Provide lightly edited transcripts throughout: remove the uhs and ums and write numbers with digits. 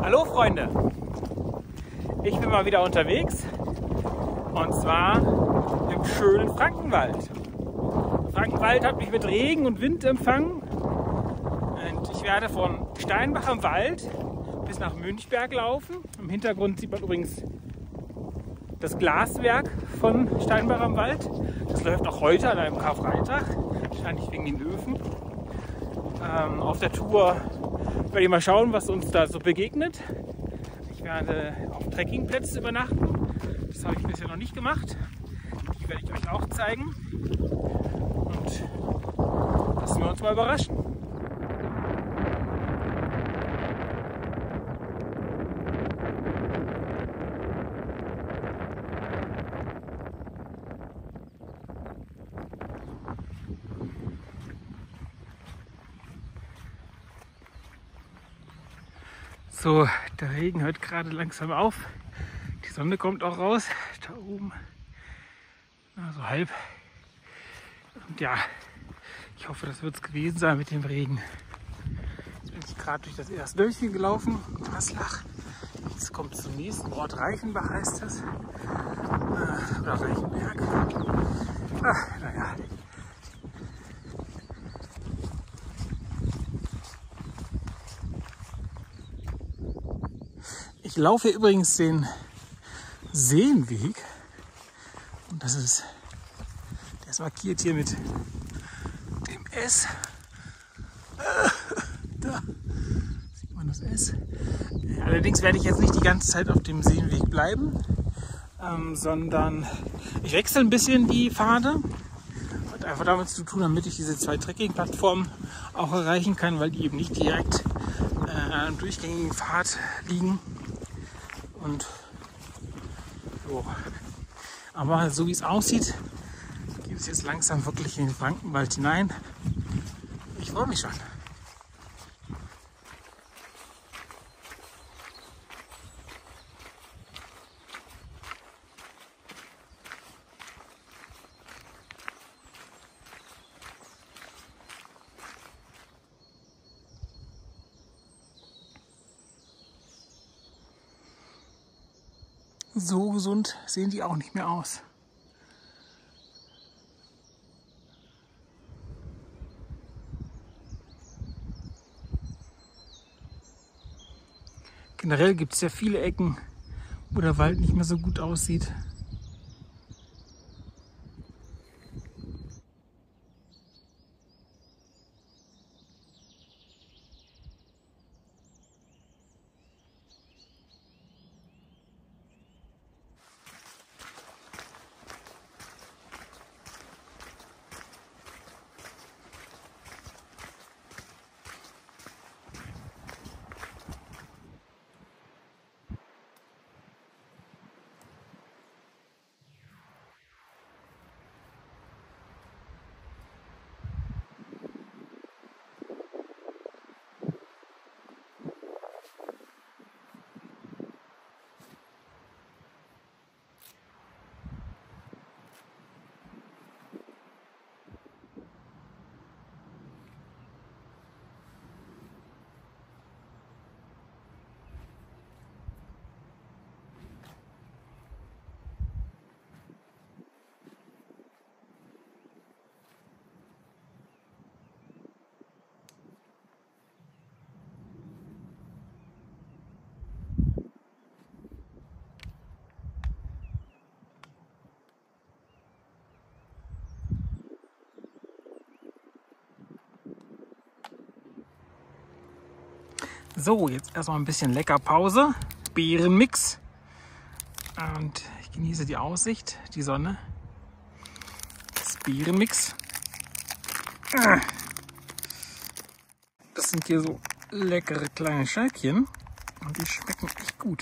Hallo Freunde, ich bin mal wieder unterwegs und zwar im schönen Frankenwald. Frankenwald hat mich mit Regen und Wind empfangen und ich werde von Steinbach am Wald bis nach Münchberg laufen. Im Hintergrund sieht man übrigens das Glaswerk von Steinbach am Wald. Das läuft auch heute an einem Karfreitag, wahrscheinlich wegen den Öfen. Auf der Tour werde ich mal schauen, was uns da so begegnet. Ich werde auf Trekkingplätzen übernachten. Das habe ich bisher noch nicht gemacht. Die werde ich euch auch zeigen. Und lassen wir uns mal überraschen. So, der Regen hört gerade langsam auf. Die Sonne kommt auch raus. Da oben. So halb. Und ja, ich hoffe, das wird es gewesen sein mit dem Regen. Jetzt bin ich gerade durch das erste Dörfchen gelaufen, Haslach. Jetzt kommt es zum nächsten Ort. Reichenbach heißt das. Oder Reichenberg. Naja. Ich laufe übrigens den Seenweg und der ist markiert hier mit dem S. Da sieht man das S. Allerdings werde ich jetzt nicht die ganze Zeit auf dem Seenweg bleiben, sondern ich wechsle ein bisschen die Pfade. Hat einfach damit zu tun, damit ich diese zwei Trekking-Plattformen auch erreichen kann, weil die eben nicht direkt an einem durchgängigen Pfad liegen. Und so. Aber so wie es aussieht, geht es jetzt langsam wirklich in den Frankenwald hinein. Ich freue mich schon. So gesund sehen die auch nicht mehr aus. Generell gibt es ja viele Ecken, wo der Wald nicht mehr so gut aussieht. So, jetzt erstmal ein bisschen lecker Pause. Beerenmix. Und ich genieße die Aussicht, die Sonne. Das Beerenmix. Das sind hier so leckere kleine Scheibchen. Und die schmecken echt gut.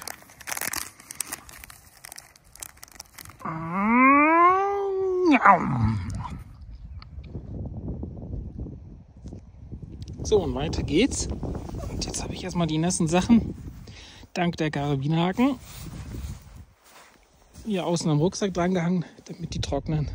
So, und weiter geht's. Und jetzt habe ich erstmal die nassen Sachen, dank der Karabinhaken, hier außen am Rucksack dran gehangen, damit die trocknen.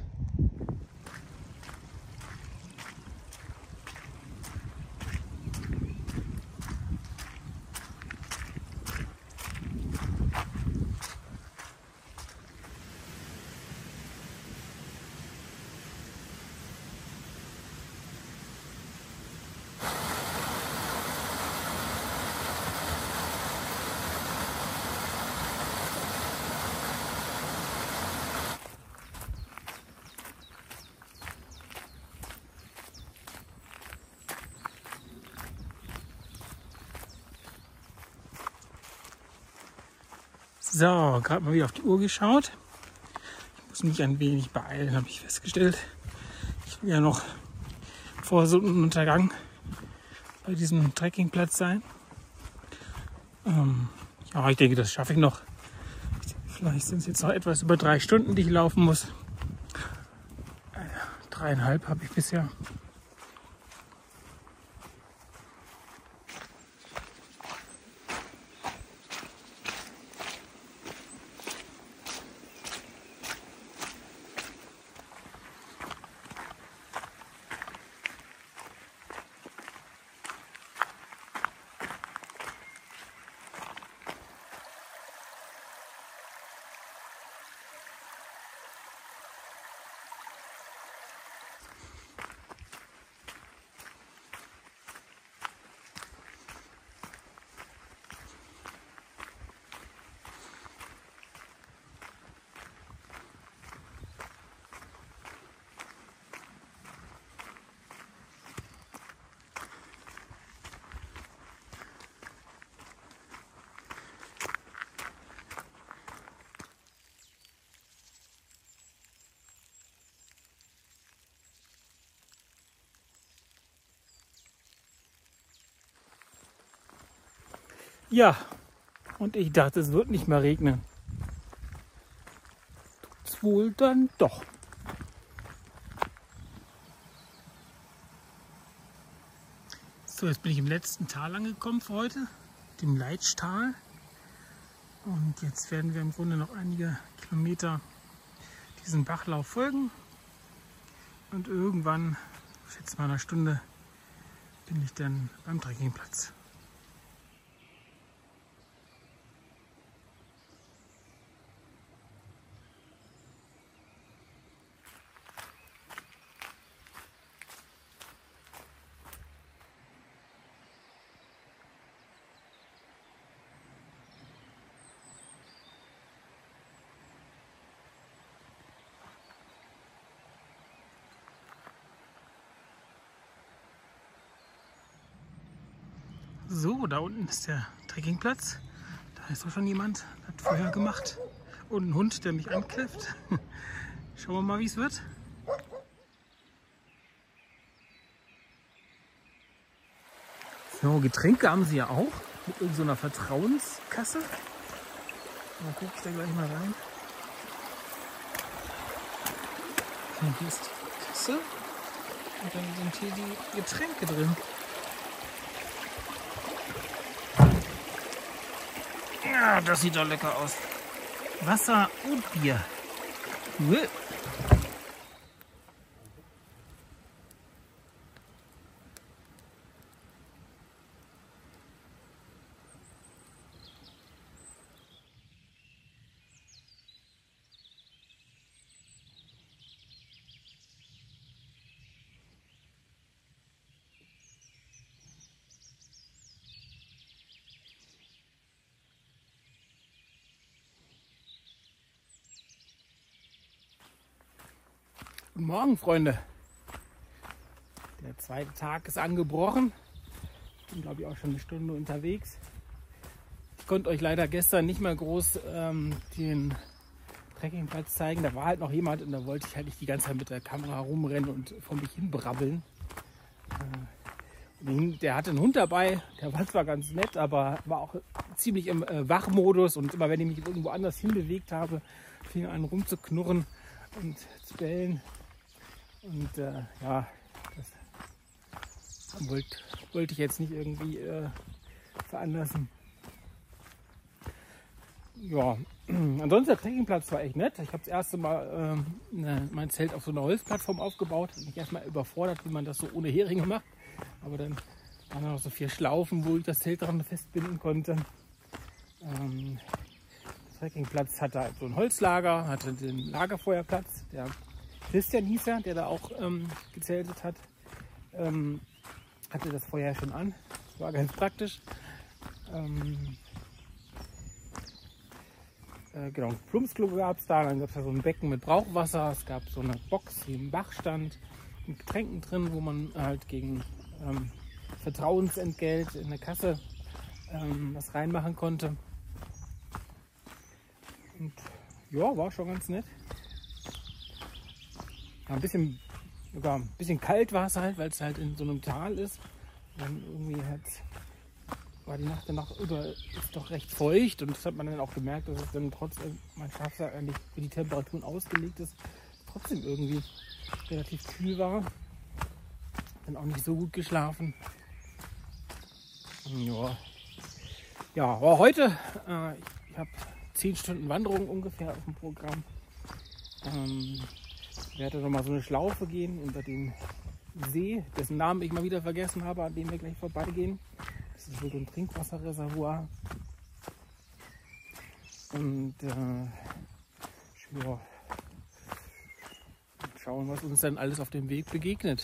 So, gerade mal wieder auf die Uhr geschaut. Ich muss mich ein wenig beeilen, habe ich festgestellt. Ich will ja noch vor Sonnenuntergang bei diesem Trekkingplatz sein. Ja, ich denke, das schaffe ich noch. Vielleicht sind es jetzt noch etwas über 3 Stunden, die ich laufen muss. 3,5 habe ich bisher. Ja, und ich dachte, es wird nicht mehr regnen. Tut's wohl dann doch. So, jetzt bin ich im letzten Tal angekommen für heute, dem Leitschtal. Und jetzt werden wir im Grunde noch einige Kilometer diesen Bachlauf folgen. Und irgendwann, ich schätze mal 1 Stunde, bin ich dann beim Trekkingplatz. So, da unten ist der Trekkingplatz. Da ist auch schon jemand, hat Feuer gemacht. Und ein Hund, der mich ankläfft. Schauen wir mal, wie es wird. So, Getränke haben sie ja auch. Mit irgendeiner Vertrauenskasse. Mal gucke ich da gleich mal rein. So, hier ist die Kasse. Und dann sind hier die Getränke drin. Ja, das sieht doch lecker aus. Wasser und Bier. Cool. Guten Morgen, Freunde. Der zweite Tag ist angebrochen. Ich bin, glaube ich, auch schon 1 Stunde unterwegs. Ich konnte euch leider gestern nicht mehr groß den Trekkingplatz zeigen. Da war halt noch jemand und da wollte ich halt nicht die ganze Zeit mit der Kamera rumrennen und vor mich hin brabbeln. Der hatte einen Hund dabei, der war zwar ganz nett, aber war auch ziemlich im Wachmodus. Und immer wenn ich mich irgendwo anders hinbewegt habe, fing er an rumzuknurren und zu bellen. Und ja, das wollte ich jetzt nicht irgendwie veranlassen. Ja, ansonsten der Trekkingplatz war echt nett. Ich habe das erste Mal mein Zelt auf so einer Holzplattform aufgebaut. Ich bin erstmal überfordert, wie man das so ohne Heringe macht. Aber dann waren noch so 4 Schlaufen, wo ich das Zelt dran festbinden konnte. Der Trekkingplatz hatte halt so ein Holzlager, hatte den Lagerfeuerplatz. Der Christian hieß er, der da auch gezeltet hat, hatte das Feuer schon an. Das war ganz praktisch. Genau, ein Plumpsklo gab es da, dann gab es da so ein Becken mit Brauchwasser, es gab so eine Box, die im Bach stand, mit Getränken drin, wo man halt gegen Vertrauensentgelt in der Kasse was reinmachen konnte. Und ja, war schon ganz nett. War sogar ein bisschen kalt war es halt, weil es halt in so einem Tal ist. Dann irgendwie war die Nacht danach über ist doch recht feucht, und das hat man dann auch gemerkt, dass es dann trotzdem, mein Schlafsack eigentlich für die Temperaturen ausgelegt ist, trotzdem irgendwie relativ kühl war. Dann auch nicht so gut geschlafen. Ja, aber heute, ich habe 10 Stunden Wanderung ungefähr auf dem Programm. Ich werde noch mal so eine Schlaufe gehen unter dem See, dessen Namen ich mal wieder vergessen habe, an dem wir gleich vorbeigehen. Das ist wohl so ein Trinkwasserreservoir. Und ja, schauen, was uns dann alles auf dem Weg begegnet.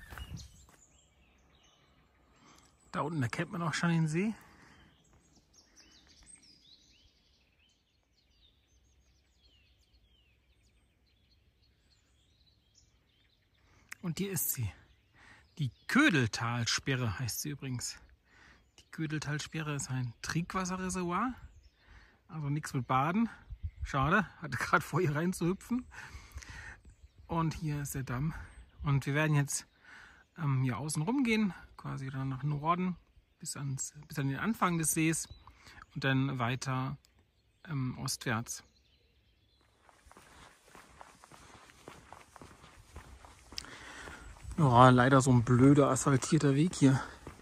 Da unten erkennt man auch schon den See. Und hier ist sie. Die Ködeltalsperre heißt sie übrigens. Die Ködeltalsperre ist ein Trinkwasserreservoir. Also nichts mit Baden. Schade, hatte gerade vor, hier rein zu hüpfen. Und hier ist der Damm. Und wir werden jetzt hier außen rum gehen, quasi dann nach Norden bis an den Anfang des Sees und dann weiter ostwärts. Ja, leider so ein blöder asphaltierter Weg hier.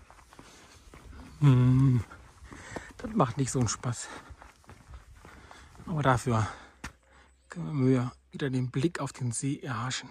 Das macht nicht so einen Spaß. Aber dafür können wir wieder den Blick auf den See erhaschen.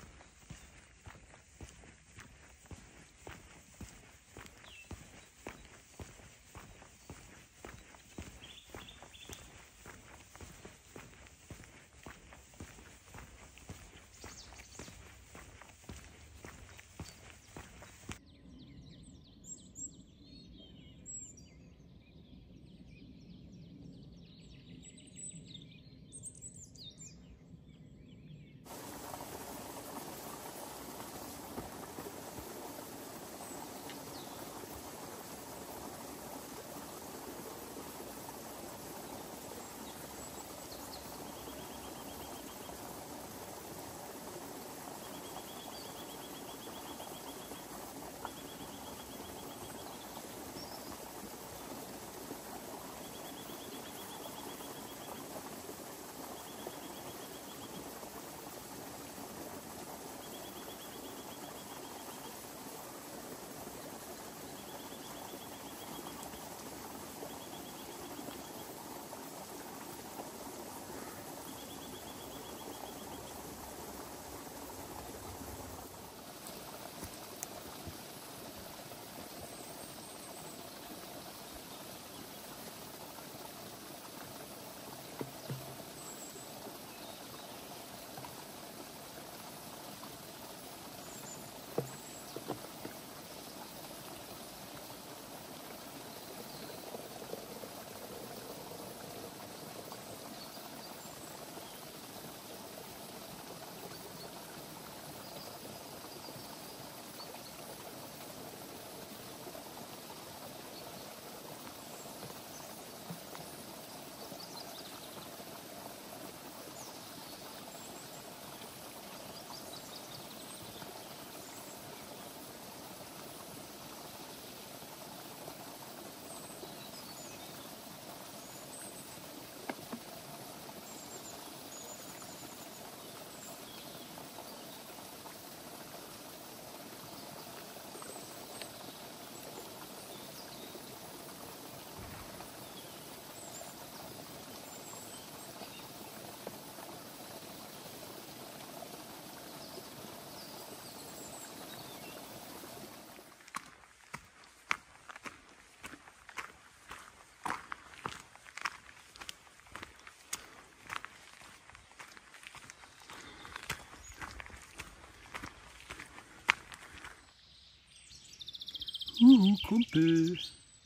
Kumpel.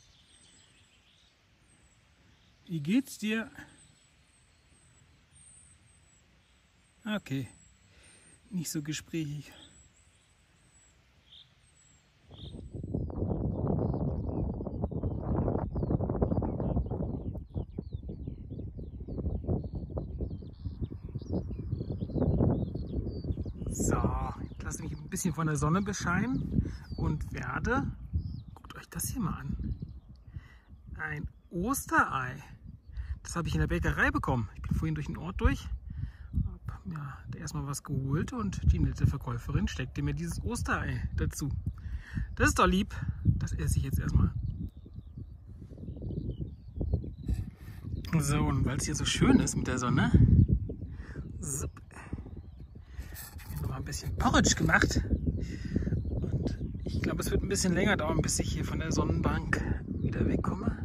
Wie geht's dir? Okay, nicht so gesprächig. bisschen von der Sonne bescheinen und werde, guckt euch das hier mal an, ein Osterei. Das habe ich in der Bäckerei bekommen. Ich bin vorhin durch den Ort durch, habe mir da erstmal was geholt und die nette Verkäuferin steckte mir dieses Osterei dazu. Das ist doch lieb. Das esse ich jetzt erstmal. So, und weil es hier so schön ist mit der Sonne, so, habe ich mir noch mal ein bisschen Porridge gemacht. Und ich glaube, es wird ein bisschen länger dauern, bis ich hier von der Sonnenbank wieder wegkomme.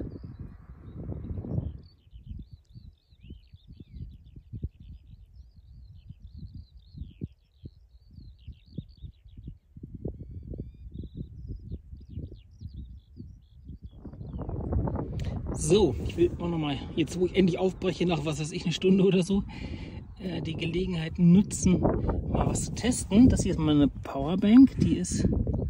So, ich will auch noch mal, jetzt wo ich endlich aufbreche, nach was weiß ich, eine Stunde oder so, die Gelegenheit nutzen, mal was zu testen. Das hier ist meine Powerbank, die ist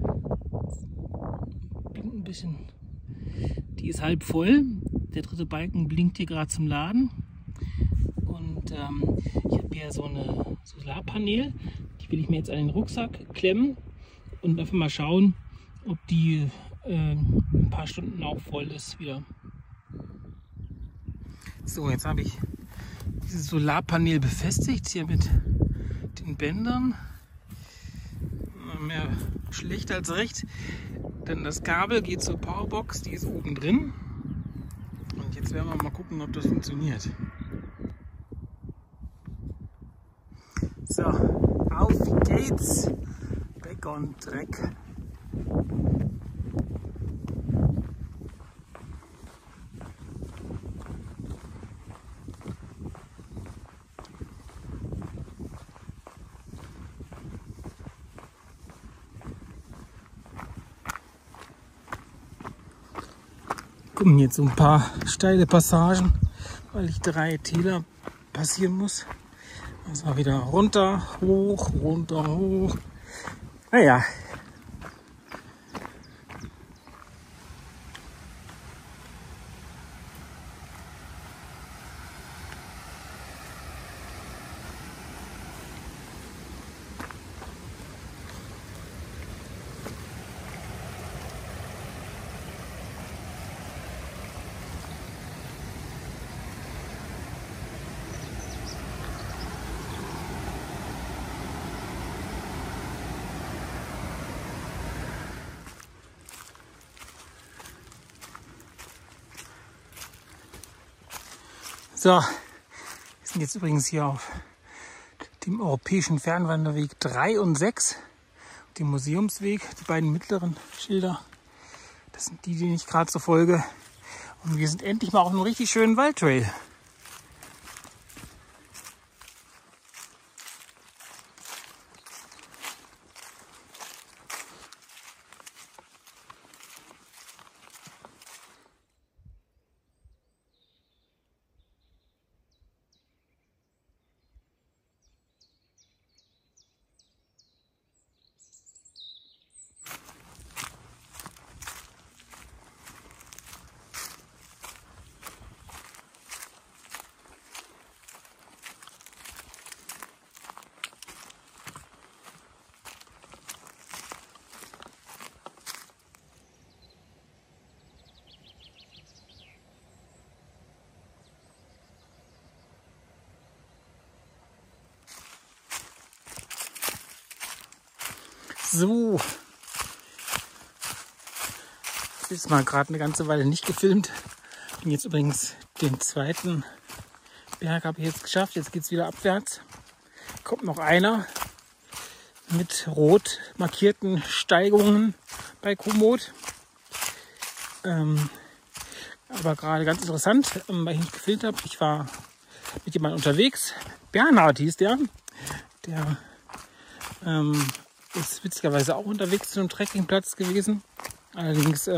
ein bisschen, die ist halb voll. Der dritte Balken blinkt hier gerade zum Laden. Und ich habe hier so eine Solarpanel, die will ich mir jetzt an den Rucksack klemmen und einfach mal schauen, ob die ein paar Stunden auch voll ist wieder. So, jetzt habe ich dieses Solarpanel befestigt, hier mit den Bändern. Mehr schlecht als recht, denn das Kabel geht zur Powerbox, die ist oben drin. Und jetzt werden wir mal gucken, ob das funktioniert. So, auf geht's! Back on track. Kommen jetzt so ein paar steile Passagen, weil ich 3 Täler passieren muss. Also mal wieder runter, hoch, runter, hoch. Naja. So, wir sind jetzt übrigens hier auf dem Europäischen Fernwanderweg 3 und 6, dem Museumsweg. Die beiden mittleren Schilder, das sind die, denen ich gerade so folge. Und wir sind endlich mal auf einem richtig schönen Waldtrail. So, ist mal gerade eine ganze Weile nicht gefilmt. Bin jetzt übrigens den zweiten Berg habe ich jetzt geschafft. Jetzt geht es wieder abwärts. Kommt noch einer mit rot markierten Steigungen bei Komoot. Aber gerade ganz interessant, weil ich nicht gefilmt habe. Ich war mit jemandem unterwegs. Bernhard hieß der. Der ist witzigerweise auch unterwegs zu einem Trekkingplatz gewesen. Allerdings,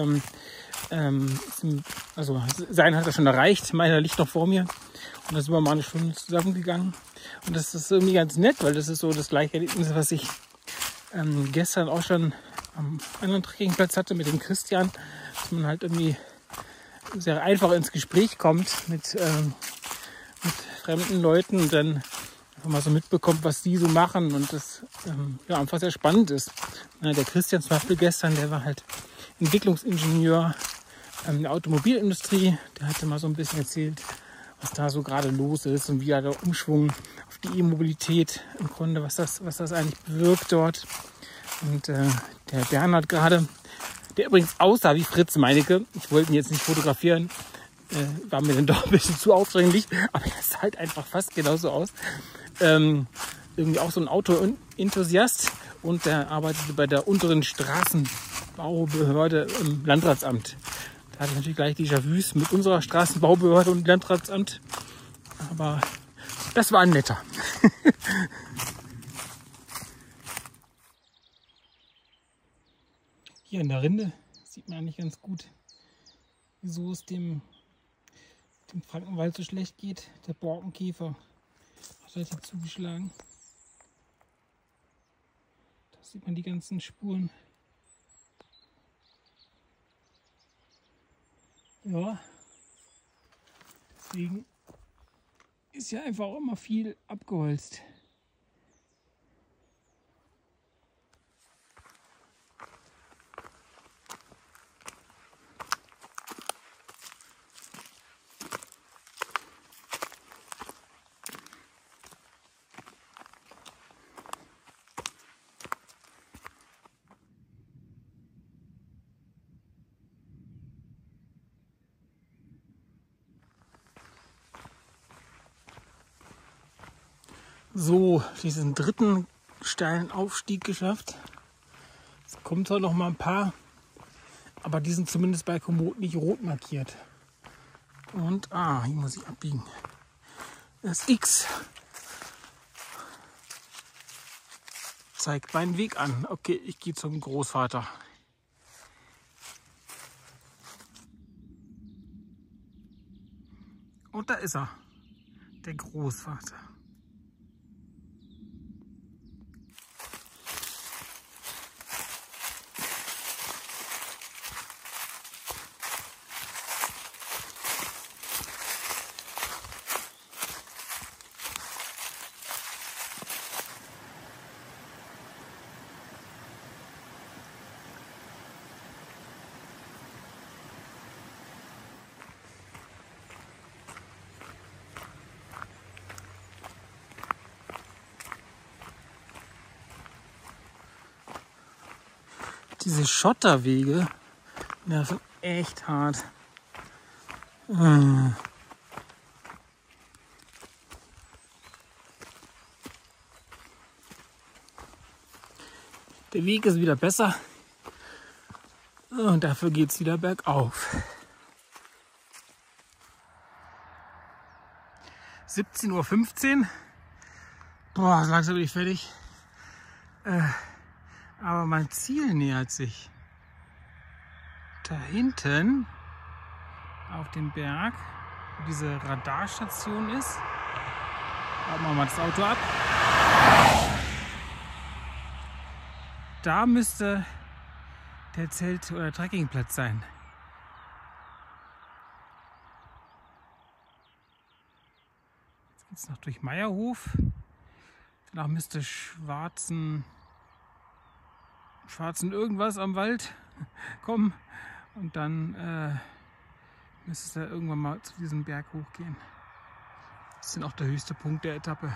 also sein hat er schon erreicht, meiner liegt noch vor mir. Und da sind wir mal eine Stunde zusammengegangen. Und das ist irgendwie ganz nett, weil das ist so das gleiche Erlebnis, was ich gestern auch schon am anderen Trekkingplatz hatte mit dem Christian. Dass man halt irgendwie sehr einfach ins Gespräch kommt mit fremden Leuten und dann einfach mal so mitbekommt, was die so machen. Und das ja, einfach sehr spannend ist. Der Christian zum Beispiel gestern, der war halt Entwicklungsingenieur in der Automobilindustrie. Der hatte mal so ein bisschen erzählt, was da so gerade los ist und wie da der Umschwung auf die E-Mobilität im Grunde, was das eigentlich bewirkt dort. Und der Bernhard gerade, der übrigens aussah wie Fritz Meinecke. Ich wollte ihn jetzt nicht fotografieren, war mir dann doch ein bisschen zu aufdringlich, aber er sah halt einfach fast genauso aus. Irgendwie auch so ein Auto-Enthusiast und der arbeitete bei der unteren Straßenbaubehörde im Landratsamt. Da hatte ich natürlich gleich Déjà-vus mit unserer Straßenbaubehörde und Landratsamt, aber das war ein netter. Hier in der Rinde sieht man eigentlich ganz gut, wieso es dem Frankenwald so schlecht geht. Der Borkenkäfer hat halt hier zugeschlagen. Da sieht man die ganzen Spuren. Ja, deswegen ist ja einfach auch immer viel abgeholzt. So, diesen dritten steilen Aufstieg geschafft. Es kommt zwar noch mal ein paar, aber die sind zumindest bei Komoot nicht rot markiert. Und, hier muss ich abbiegen. Das X zeigt meinen Weg an. Okay, ich gehe zum Großvater. Und da ist er, der Großvater. Diese Schotterwege nerven echt hart. Der Weg ist wieder besser und dafür geht es wieder bergauf. 17:15 Uhr. Boah, langsam bin ich fertig. Aber mein Ziel nähert sich. Da hinten auf dem Berg, wo diese Radarstation ist. Machen wir mal das Auto ab. Da müsste der Zelt- oder Trekkingplatz sein. Jetzt geht es noch durch Meierhof. Danach müsste schwarzen irgendwas am Wald kommen. Und dann müsste es da irgendwann mal zu diesem Berg hochgehen. Das ist auch der höchste Punkt der Etappe.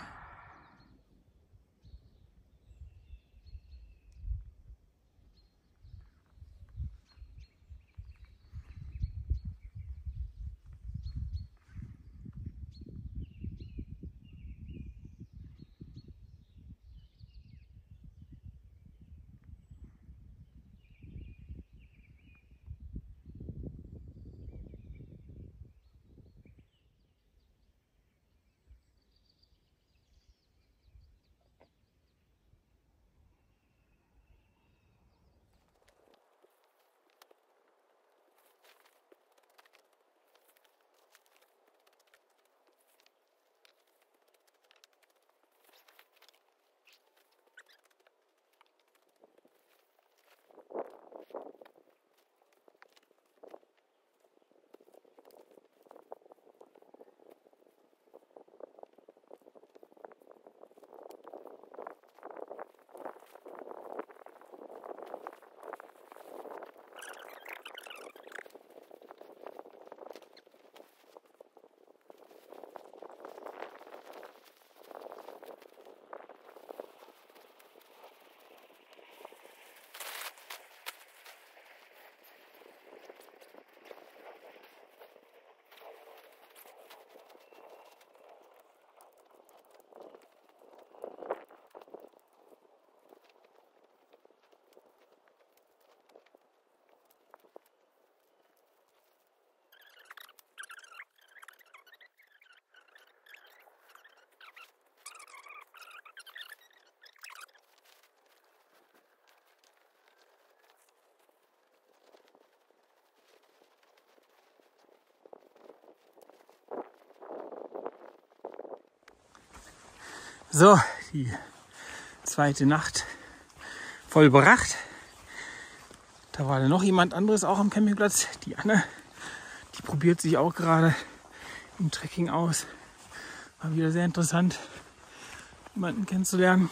So, die zweite Nacht vollbracht. Da war dann noch jemand anderes auch am Campingplatz. Die Anne, die probiert sich auch gerade im Trekking aus. War wieder sehr interessant, jemanden kennenzulernen.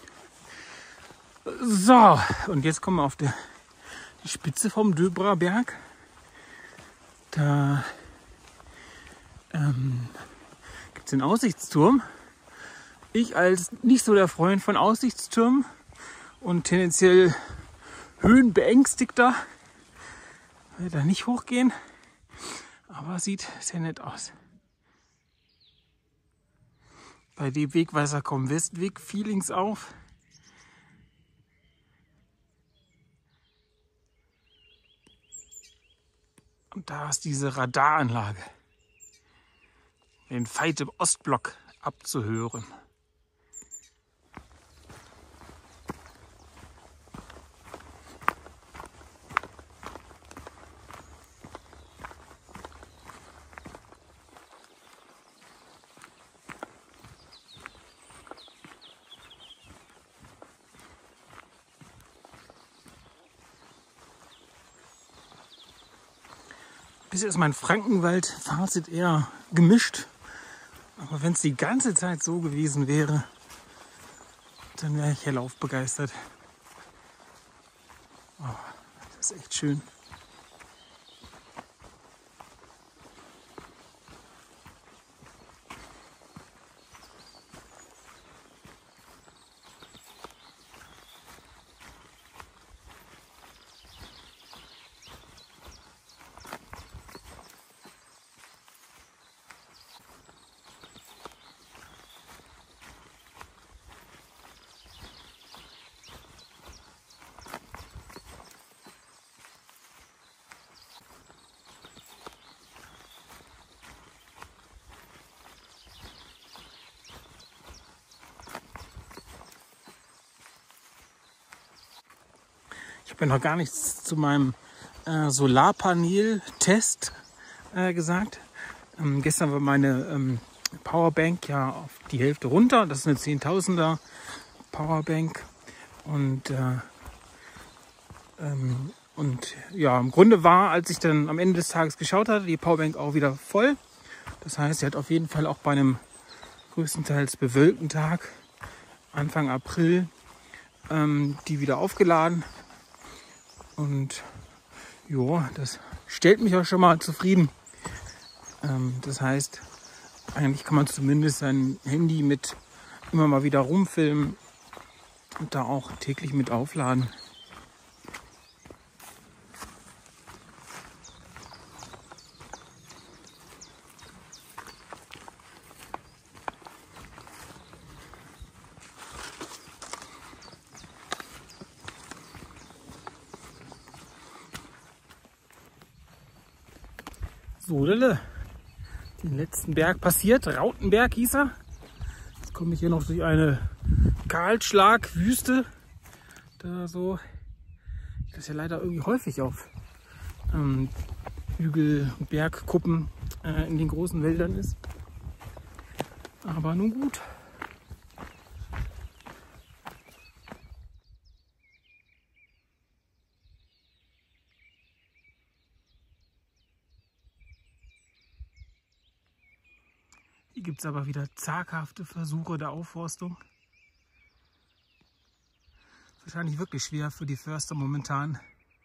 So, und jetzt kommen wir auf die Spitze vom Döberer Berg. Da gibt es den Aussichtsturm. Ich als nicht so der Freund von Aussichtstürmen und tendenziell Höhenbeängstigter werde da nicht hochgehen, aber sieht sehr nett aus. Bei dem Wegweiser kommen Westweg-Feelings auf. Und da ist diese Radaranlage, den Feind im Ostblock abzuhören. Bisher ist mein Frankenwald-Fazit eher gemischt. Aber wenn es die ganze Zeit so gewesen wäre, dann wäre ich hellauf begeistert. Oh, das ist echt schön. Ich habe ja noch gar nichts zu meinem Solarpanel-Test gesagt. Gestern war meine Powerbank ja auf die Hälfte runter. Das ist eine 10.000er Powerbank. Und ja, im Grunde war, als ich dann am Ende des Tages geschaut hatte, die Powerbank auch wieder voll. Das heißt, sie hat auf jeden Fall auch bei einem größtenteils bewölkten Tag, Anfang April, die wieder aufgeladen. Und ja, das stellt mich auch schon mal zufrieden. Das heißt, eigentlich kann man zumindest sein Handy mit immer mal wieder rumfilmen und da auch täglich mit aufladen. So, den letzten Berg passiert. Rautenberg hieß er. Jetzt komme ich hier noch durch eine Kahlschlagwüste. Da so. Das ist ja leider irgendwie häufig auf Hügel- und Bergkuppen in den großen Wäldern ist. Aber nun gut. Hier gibt es aber wieder zaghafte Versuche der Aufforstung. Ist wahrscheinlich wirklich schwer für die Förster momentan,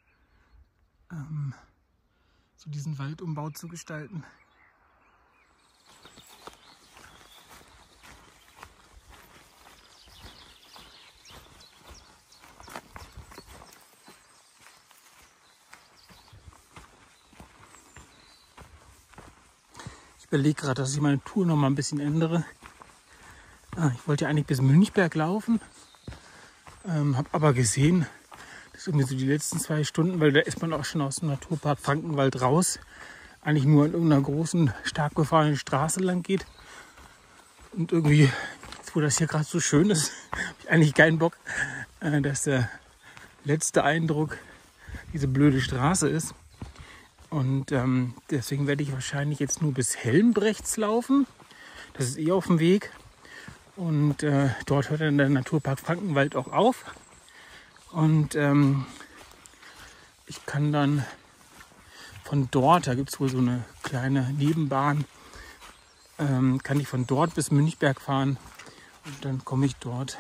so diesen Waldumbau zu gestalten. Ich überlege gerade, dass ich meine Tour noch mal ein bisschen ändere. Ich wollte ja eigentlich bis Münchberg laufen, habe aber gesehen, dass irgendwie so die letzten 2 Stunden, weil da ist man auch schon aus dem Naturpark Frankenwald raus, eigentlich nur an irgendeiner großen, stark befahrenen Straße lang geht. Und irgendwie, wo das hier gerade so schön ist, habe ich eigentlich keinen Bock, dass der letzte Eindruck diese blöde Straße ist. Und deswegen werde ich wahrscheinlich jetzt nur bis Helmbrechts laufen. Das ist eh auf dem Weg. Und dort hört dann der Naturpark Frankenwald auch auf. Und ich kann dann von dort, da gibt es wohl so eine kleine Nebenbahn, kann ich von dort bis Münchberg fahren. Und dann komme ich dort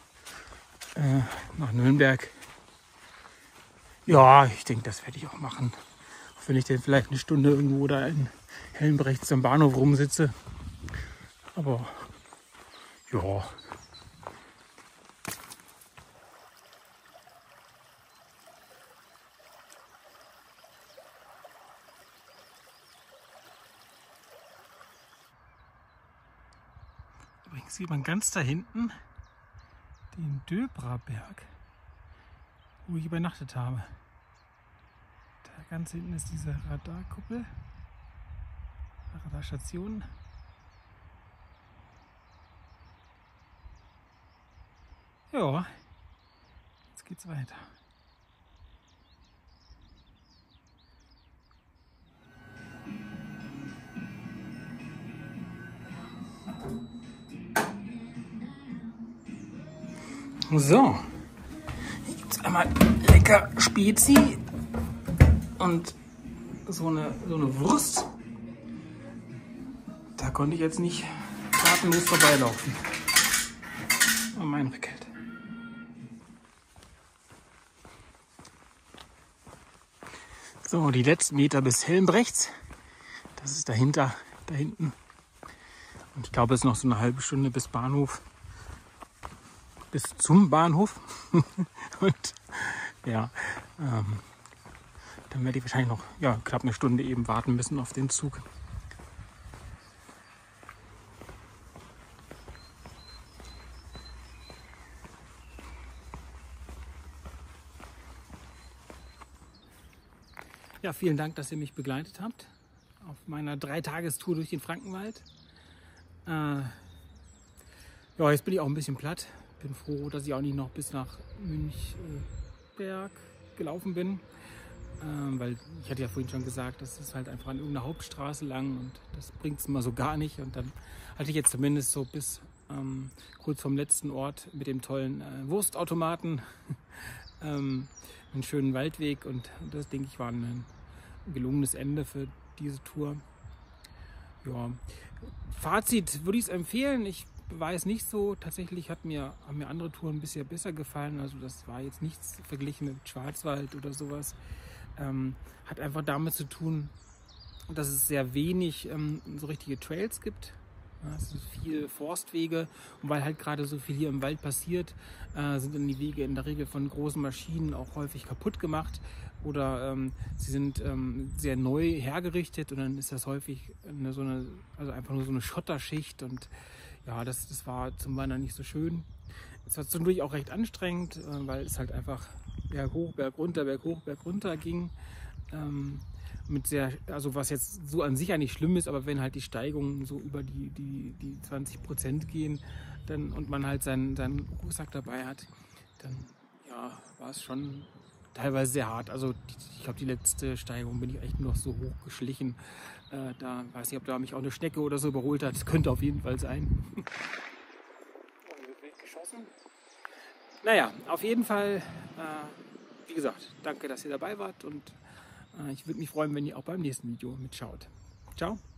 nach Nürnberg. Ja, ich denke, das werde ich auch machen. Auch wenn ich dann vielleicht eine Stunde irgendwo da in Helmbrechts am Bahnhof rumsitze. Aber ja. Übrigens sieht man ganz da hinten den Döbra-Berg, wo ich übernachtet habe. Da ganz hinten ist diese Radarkuppel, Radarstation. Ja, jetzt geht's weiter. So, hier gibt es einmal lecker Spezi und so eine Wurst. Da konnte ich jetzt nicht tatenlos vorbeilaufen. Oh, mein Rückhalt. So, die letzten Meter bis Helmbrechts. Das ist dahinter, da hinten. Und ich glaube, es ist noch so eine halbe Stunde bis Bahnhof. Bis zum Bahnhof. Und ja, dann werde ich wahrscheinlich noch knapp eine Stunde eben warten müssen auf den Zug. Ja, vielen Dank, dass ihr mich begleitet habt auf meiner 3-Tagestour durch den Frankenwald. Ja, jetzt bin ich auch ein bisschen platt. Bin froh, dass ich auch nicht noch bis nach Münchberg gelaufen bin. Weil ich hatte ja vorhin schon gesagt, das ist halt einfach an irgendeiner Hauptstraße lang und das bringt es mal so gar nicht. Und dann hatte ich jetzt zumindest so bis kurz vom letzten Ort mit dem tollen Wurstautomaten einen schönen Waldweg und das, denke ich, war ein gelungenes Ende für diese Tour. Ja, Fazit, würde ich es empfehlen. Ich weiß nicht so, tatsächlich haben mir andere Touren bisher besser gefallen. Also das war jetzt nichts verglichen mit Schwarzwald oder sowas. Hat einfach damit zu tun, dass es sehr wenig so richtige Trails gibt. Ja, es sind viele Forstwege und weil halt gerade so viel hier im Wald passiert, sind dann die Wege in der Regel von großen Maschinen auch häufig kaputt gemacht oder sie sind sehr neu hergerichtet und dann ist das häufig also einfach nur so eine Schotterschicht und ja, das war zum Wandern nicht so schön. Es war zwischendurch auch recht anstrengend, weil es halt einfach Berg hoch, Berg runter ging. Also was jetzt so an sich ja nicht schlimm ist, aber wenn halt die Steigungen so über die 20% gehen und man halt seinen Rucksack dabei hat, dann ja, war es schon teilweise sehr hart. Also ich glaube, die letzte Steigung bin ich echt nur noch so hoch geschlichen. Da weiß ich, ob da mich auch eine Schnecke oder so überholt hat. Das könnte auf jeden Fall sein. Geschossen. Naja, auf jeden Fall, wie gesagt, danke, dass ihr dabei wart und ich würde mich freuen, wenn ihr auch beim nächsten Video mitschaut. Ciao.